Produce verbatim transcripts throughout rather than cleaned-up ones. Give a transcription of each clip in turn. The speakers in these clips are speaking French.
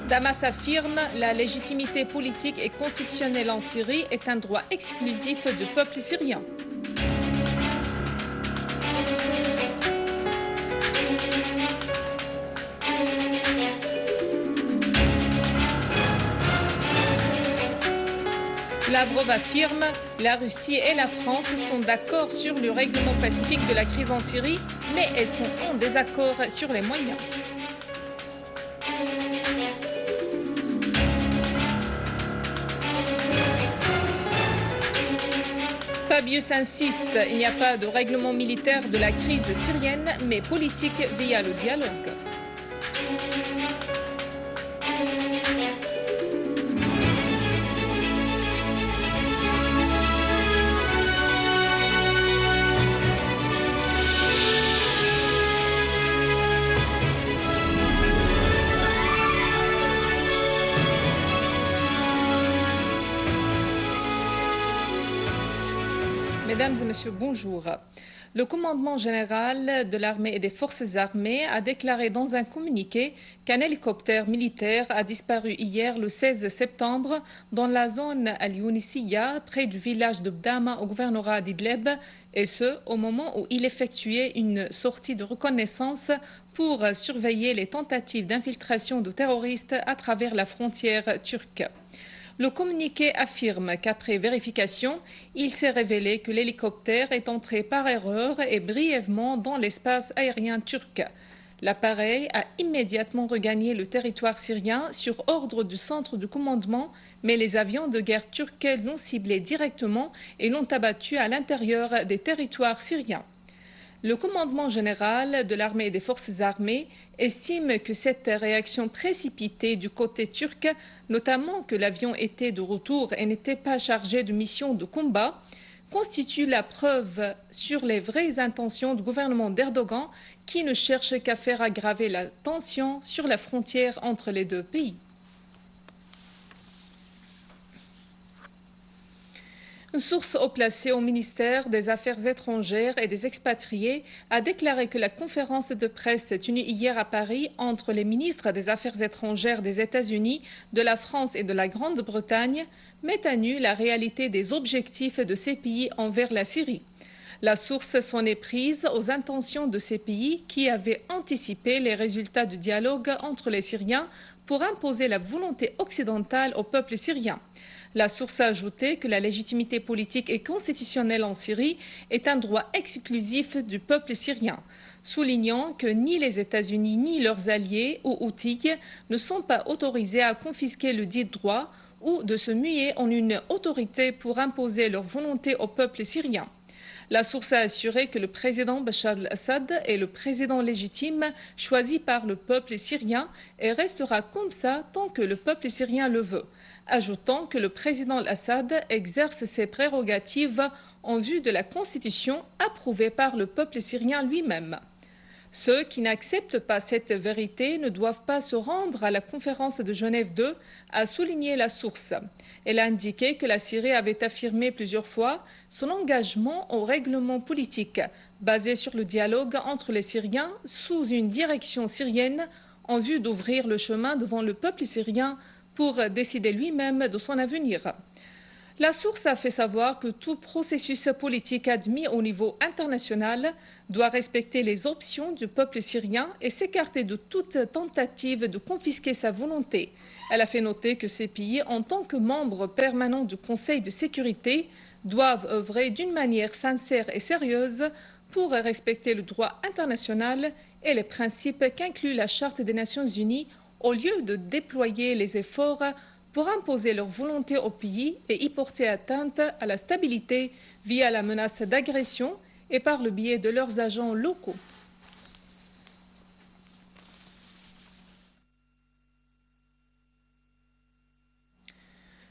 Damas affirme que la légitimité politique et constitutionnelle en Syrie est un droit exclusif du peuple syrien. Lavrov affirme que la Russie et la France sont d'accord sur le règlement pacifique de la crise en Syrie, mais elles sont en désaccord sur les moyens. Fabius insiste, il n'y a pas de règlement militaire de la crise syrienne, mais politique via le dialogue. Mesdames et Messieurs, bonjour. Le commandement général de l'armée et des forces armées a déclaré dans un communiqué qu'un hélicoptère militaire a disparu hier le seize septembre dans la zone Al-Younisiya, près du village de Bdama au gouvernorat d'Idlib, et ce au moment où il effectuait une sortie de reconnaissance pour surveiller les tentatives d'infiltration de terroristes à travers la frontière turque. Le communiqué affirme qu'après vérification, il s'est révélé que l'hélicoptère est entré par erreur et brièvement dans l'espace aérien turc. L'appareil a immédiatement regagné le territoire syrien sur ordre du centre de commandement, mais les avions de guerre turcs l'ont ciblé directement et l'ont abattu à l'intérieur des territoires syriens. Le commandement général de l'armée et des forces armées estime que cette réaction précipitée du côté turc, notamment que l'avion était de retour et n'était pas chargé de mission de combat, constitue la preuve sur les vraies intentions du gouvernement d'Erdogan qui ne cherche qu'à faire aggraver la tension sur la frontière entre les deux pays. Une source haut placée au ministère des Affaires étrangères et des expatriés a déclaré que la conférence de presse tenue hier à Paris entre les ministres des Affaires étrangères des États-Unis, de la France et de la Grande-Bretagne met à nu la réalité des objectifs de ces pays envers la Syrie. La source s'en est prise aux intentions de ces pays qui avaient anticipé les résultats du dialogue entre les Syriens pour imposer la volonté occidentale au peuple syrien. La source a ajouté que la légitimité politique et constitutionnelle en Syrie est un droit exclusif du peuple syrien, soulignant que ni les États-Unis ni leurs alliés ou outils ne sont pas autorisés à confisquer le dit droit ou de se muer en une autorité pour imposer leur volonté au peuple syrien. La source a assuré que le président Bachar al-Assad est le président légitime choisi par le peuple syrien et restera comme ça tant que le peuple syrien le veut, ajoutant que le président al-Assad exerce ses prérogatives en vue de la constitution approuvée par le peuple syrien lui-même. Ceux qui n'acceptent pas cette vérité ne doivent pas se rendre à la conférence de Genève deux, a souligné la source. Elle a indiqué que la Syrie avait affirmé plusieurs fois son engagement au règlement politique basé sur le dialogue entre les Syriens sous une direction syrienne en vue d'ouvrir le chemin devant le peuple syrien pour décider lui-même de son avenir. La source a fait savoir que tout processus politique admis au niveau international doit respecter les options du peuple syrien et s'écarter de toute tentative de confisquer sa volonté. Elle a fait noter que ces pays, en tant que membres permanents du Conseil de sécurité, doivent œuvrer d'une manière sincère et sérieuse pour respecter le droit international et les principes qu'inclut la Charte des Nations Unies au lieu de déployer les efforts pour imposer leur volonté au pays et y porter atteinte à la stabilité via la menace d'agression et par le biais de leurs agents locaux.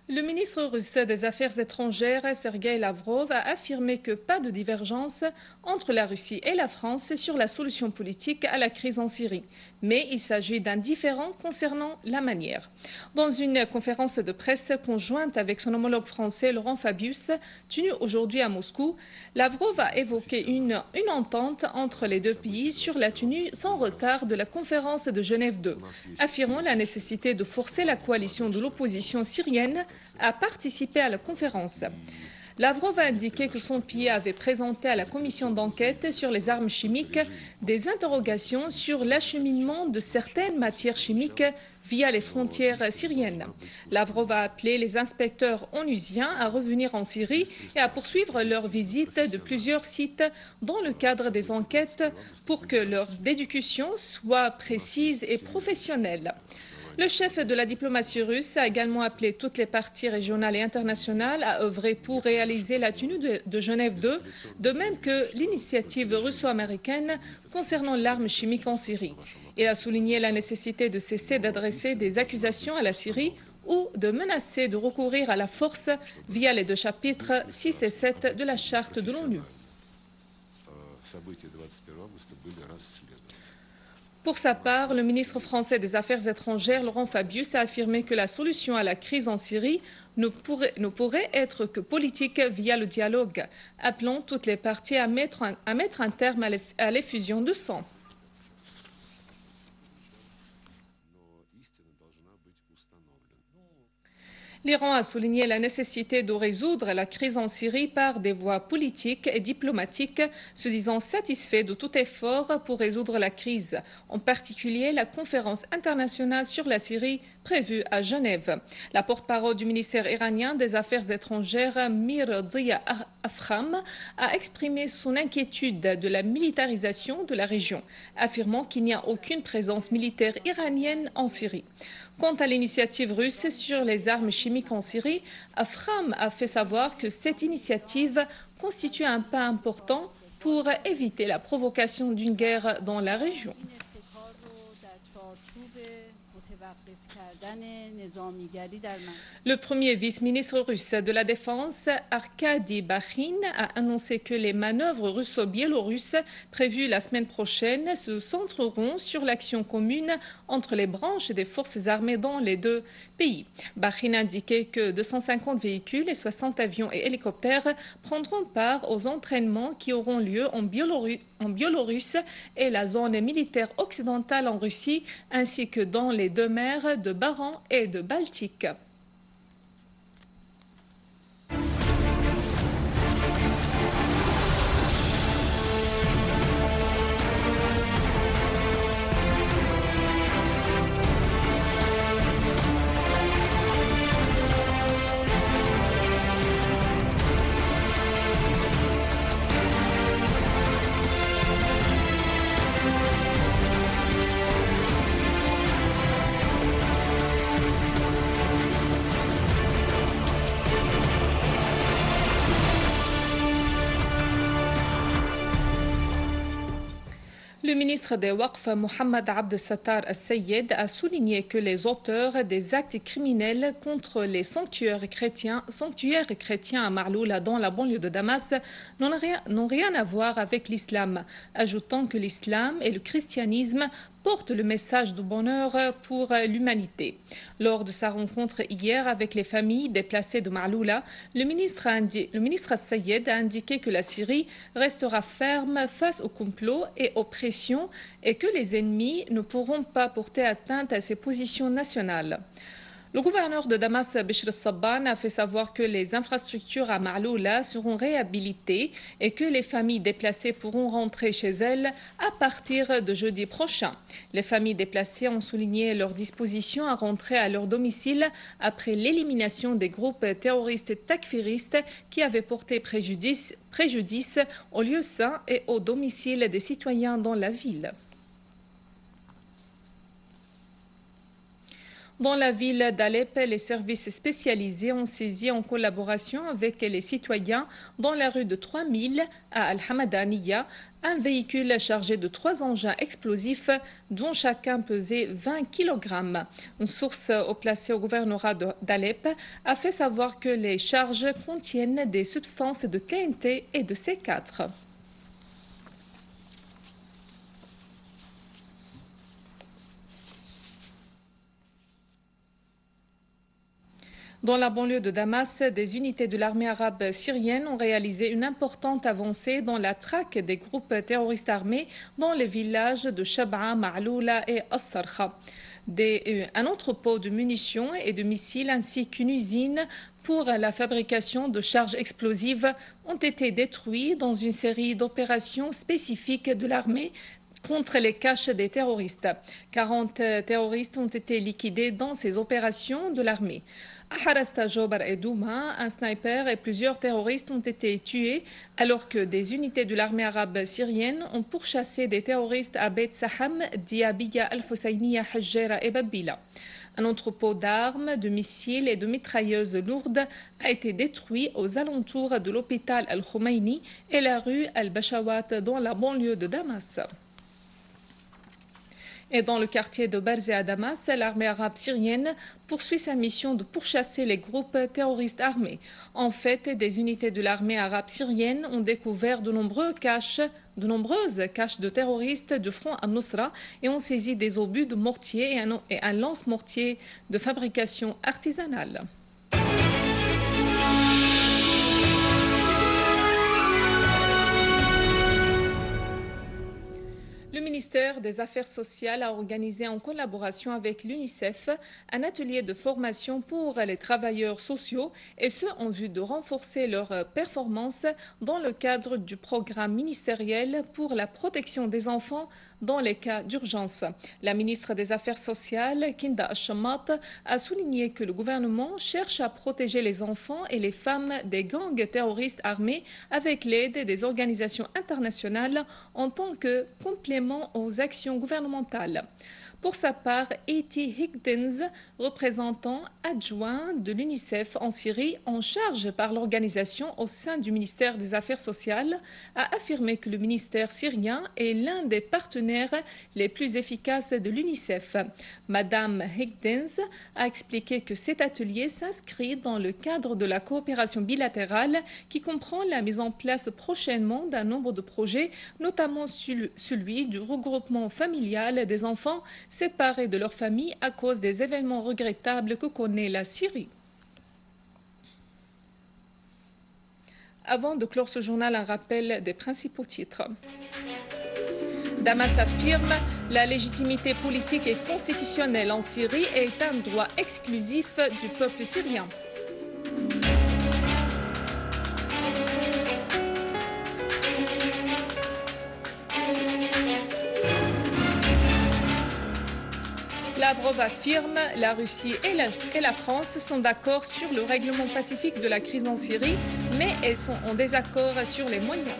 Le ministre russe des Affaires étrangères, Sergueï Lavrov, a affirmé que pas de divergence entre la Russie et la France sur la solution politique à la crise en Syrie. Mais il s'agit d'un différend concernant la manière. Dans une conférence de presse conjointe avec son homologue français Laurent Fabius, tenue aujourd'hui à Moscou, Lavrov a évoqué une, une entente entre les deux pays sur la tenue sans retard de la conférence de Genève deux, affirmant la nécessité de forcer la coalition de l'opposition syrienne à participer à la conférence. Lavrov a indiqué que son pays avait présenté à la commission d'enquête sur les armes chimiques des interrogations sur l'acheminement de certaines matières chimiques via les frontières syriennes. Lavrov a appelé les inspecteurs onusiens à revenir en Syrie et à poursuivre leur visite de plusieurs sites dans le cadre des enquêtes pour que leur déduction soit précise et professionnelle. Le chef de la diplomatie russe a également appelé toutes les parties régionales et internationales à œuvrer pour réaliser la tenue de, de Genève deux, de même que l'initiative russo-américaine concernant l'arme chimique en Syrie. Il a souligné la nécessité de cesser d'adresser des accusations à la Syrie ou de menacer de recourir à la force via les deux chapitres six et sept de la charte de l'ONU. Pour sa part, le ministre français des Affaires étrangères, Laurent Fabius, a affirmé que la solution à la crise en Syrie ne pourrait, ne pourrait être que politique via le dialogue, appelant toutes les parties à mettre un, à mettre un terme à l'effusion de sang. L'Iran a souligné la nécessité de résoudre la crise en Syrie par des voies politiques et diplomatiques, se disant satisfait de tout effort pour résoudre la crise, en particulier la conférence internationale sur la Syrie prévue à Genève. La porte-parole du ministère iranien des Affaires étrangères, Mir Dia Afkham, a exprimé son inquiétude de la militarisation de la région, affirmant qu'il n'y a aucune présence militaire iranienne en Syrie. Quant à l'initiative russe sur les armes chimiques en Syrie, Afkham a fait savoir que cette initiative constitue un pas important pour éviter la provocation d'une guerre dans la région. Le premier vice-ministre russe de la Défense, Arkady Bakhin, a annoncé que les manœuvres russo-biélorusses prévues la semaine prochaine se centreront sur l'action commune entre les branches des forces armées dans les deux pays. Bakhin a indiqué que deux cent cinquante véhicules et soixante avions et hélicoptères prendront part aux entraînements qui auront lieu en Biélorusse, en Biélorusse et la zone militaire occidentale en Russie, ainsi que dans les deux mers de Baran et de Baltique. Le ministre des Waqf, Mohamed Abdel Sattar Al-Sayed, a souligné que les auteurs des actes criminels contre les sanctuaires chrétiens, sanctuaires chrétiens à Marloula dans la banlieue de Damas n'ont rien, n'ont rien à voir avec l'islam, ajoutant que l'islam et le christianisme porte le message de bonheur pour l'humanité. Lors de sa rencontre hier avec les familles déplacées de Marloula, le ministre, indi... le ministre Al-Sayed a indiqué que la Syrie restera ferme face au complot et aux pressions et que les ennemis ne pourront pas porter atteinte à ses positions nationales. Le gouverneur de Damas, Bishr Sabban, a fait savoir que les infrastructures à Marloula seront réhabilitées et que les familles déplacées pourront rentrer chez elles à partir de jeudi prochain. Les familles déplacées ont souligné leur disposition à rentrer à leur domicile après l'élimination des groupes terroristes takfiristes qui avaient porté préjudice, préjudice aux lieux saints et au domicile des citoyens dans la ville. Dans la ville d'Alep, les services spécialisés ont saisi en collaboration avec les citoyens dans la rue de trois mille à Al-Hamadaniya un véhicule chargé de trois engins explosifs dont chacun pesait vingt kilogrammes. Une source placée au gouvernorat d'Alep a fait savoir que les charges contiennent des substances de T N T et de C quatre. Dans la banlieue de Damas, des unités de l'armée arabe syrienne ont réalisé une importante avancée dans la traque des groupes terroristes armés dans les villages de Shab'a, Ma'loula et As-Sarkha. Des, un entrepôt de munitions et de missiles ainsi qu'une usine pour la fabrication de charges explosives ont été détruits dans une série d'opérations spécifiques de l'armée contre les caches des terroristes. quarante terroristes ont été liquidés dans ces opérations de l'armée. À Harasta Jobar et Douma, un sniper et plusieurs terroristes ont été tués alors que des unités de l'armée arabe syrienne ont pourchassé des terroristes à Beit Saham, Diabiya, Al-Husayniya, Hajjera et Babila. Un entrepôt d'armes, de missiles et de mitrailleuses lourdes a été détruit aux alentours de l'hôpital Al-Khomeini et la rue Al-Bashawat dans la banlieue de Damas. Et dans le quartier de Barzeh à Damas, l'armée arabe syrienne poursuit sa mission de pourchasser les groupes terroristes armés. En fait, des unités de l'armée arabe syrienne ont découvert de nombreux caches, de nombreuses caches de terroristes du front al-Nusra et ont saisi des obus de mortier et un, et un lance-mortier de fabrication artisanale. Le ministère des Affaires sociales a organisé en collaboration avec l'UNICEF un atelier de formation pour les travailleurs sociaux et ce en vue de renforcer leurs performances dans le cadre du programme ministériel pour la protection des enfants dans les cas d'urgence. La ministre des Affaires sociales, Kinda Ashamat, a souligné que le gouvernement cherche à protéger les enfants et les femmes des gangs terroristes armés avec l'aide des organisations internationales en tant que complément aux actions gouvernementales. Pour sa part, E T Higgins, représentant adjoint de l'UNICEF en Syrie en charge par l'organisation au sein du ministère des Affaires sociales, a affirmé que le ministère syrien est l'un des partenaires les plus efficaces de l'UNICEF. Madame Higgins a expliqué que cet atelier s'inscrit dans le cadre de la coopération bilatérale qui comprend la mise en place prochainement d'un nombre de projets, notamment celui du regroupement familial des enfants séparés de leur famille à cause des événements regrettables que connaît la Syrie. Avant de clore ce journal, un rappel des principaux titres. Damas affirme la légitimité politique et constitutionnelle en Syrie est un droit exclusif du peuple syrien. Lavrov affirme la Russie et la, et la France sont d'accord sur le règlement pacifique de la crise en Syrie, mais elles sont en désaccord sur les moyens.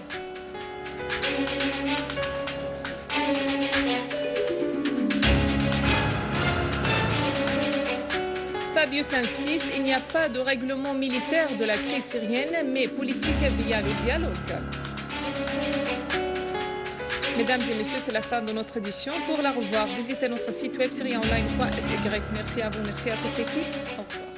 Fabius insiste, il n'y a pas de règlement militaire de la crise syrienne, mais politique via le dialogue. Mesdames et messieurs, c'est la fin de notre édition. Pour la revoir, visitez notre site web syriaonline point s y. Merci à vous, merci à toute l'équipe. Au revoir.